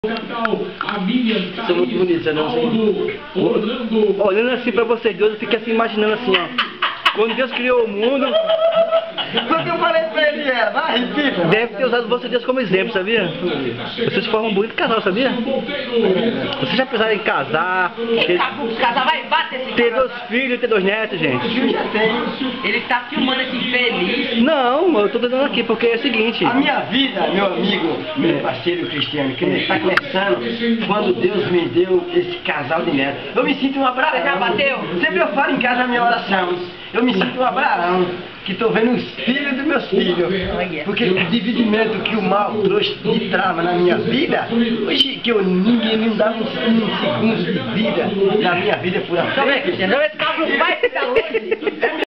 Sou muito bonito, você não assim. Olhando assim pra vocês dois, eu fiquei assim imaginando assim, ó. Quando Deus criou o mundo, Quando eu falei pra ele, vai, repita. deve ter usado vocês dois como exemplo, sabia? Vocês formam um bonito casal, sabia? Vocês já pensaram em casar, Casar vai bater esse ter cara. 2 filhos, ter 2 netos, gente? Eu já tenho. Ele tá filmando esse infeliz. Não, eu tô dando aqui porque é o seguinte. A minha vida, meu amigo, meu parceiro Cristiano, que está começando quando Deus me deu esse casal de netos. Eu me sinto um Abraão. Você já bateu? Sempre eu falo em casa a minha oração. Eu me sinto um Abraão, que estou vendo os filhos dos meus filhos. Porque o dividimento que o mal trouxe de trava na minha vida, hoje que ninguém me dá um segundo de vida na minha vida por Deixa eu ver, Cristiano. Esse cabelo vai ficar hoje.